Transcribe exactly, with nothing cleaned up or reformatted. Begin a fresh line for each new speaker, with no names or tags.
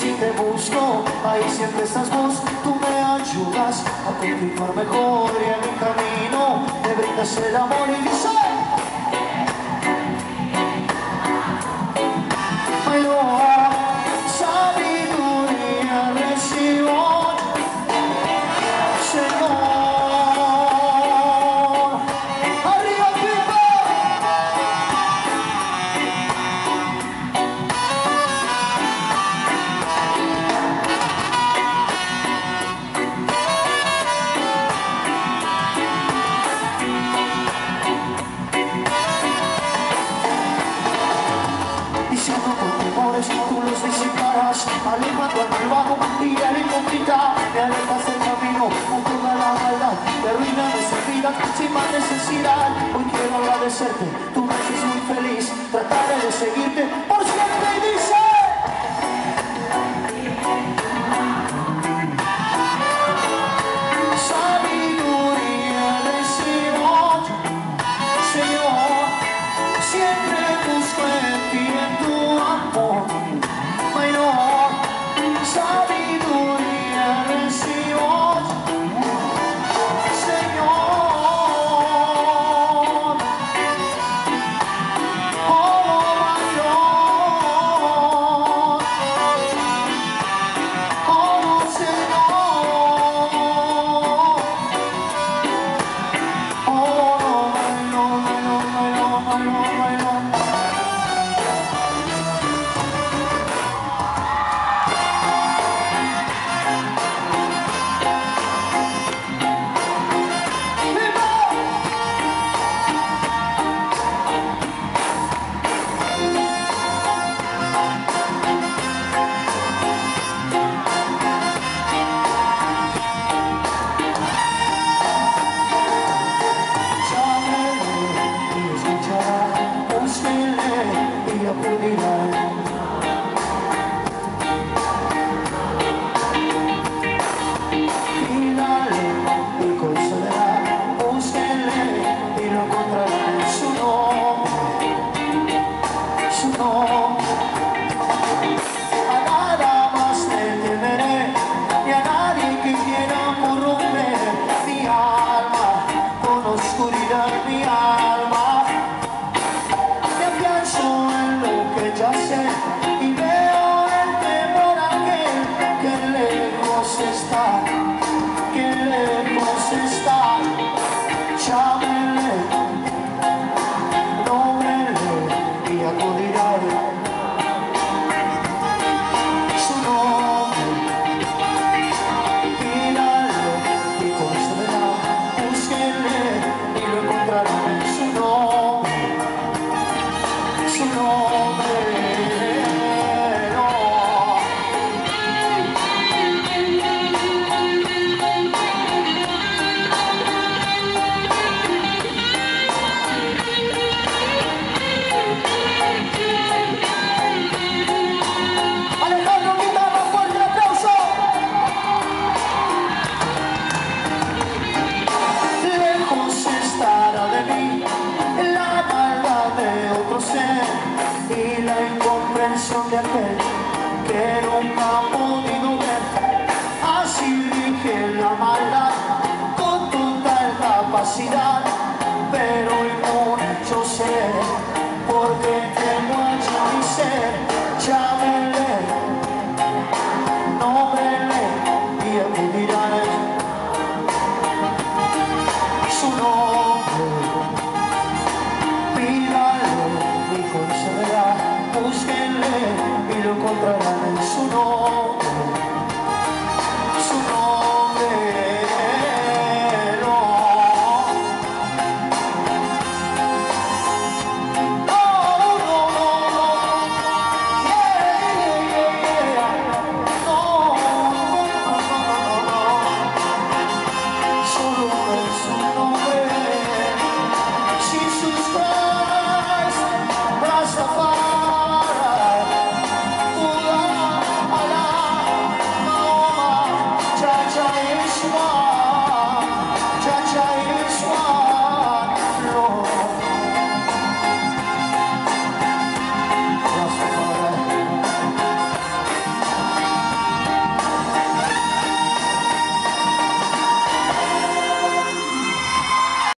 si te busco, ahí siempre estás vos. Tú me ayudas a continuar mejor y en mi camino me brindas el amor y dice sabiduría recibo, Señor. ¡Arriba, Pipa! Diciendo con temores tú los disiparás, alejando al malvado y a la hipócrita, me alejas del camino con toda la maldad, me arruinan nuestras vidas sin más necesidad. Hoy quiero agradecerte, tú me haces muy feliz, trataré de seguirte por siempre y dice sabiduría recibo, Señor, siempre busco en ti, en tu amor, mayor sabiduría recibo, Señor. Oh, mayor, oh, Señor, oh, mayor, mayor, mayor, mayor, mayor. De aquel que nunca ha podido ver, así rige la maldad con total capacidad, pero inmune yo sé, porque tengo hecho mi ser. Llámele, nómbrele y acudirá su nombre, pídale y concederá. Búsquenle y lo encontrarán en su nombre, su nombre, no. No, no, no, no, yeah, yeah, yeah, no, no, no, no, solo en su nombre, Jesus Christ, Rastafari. Shiva.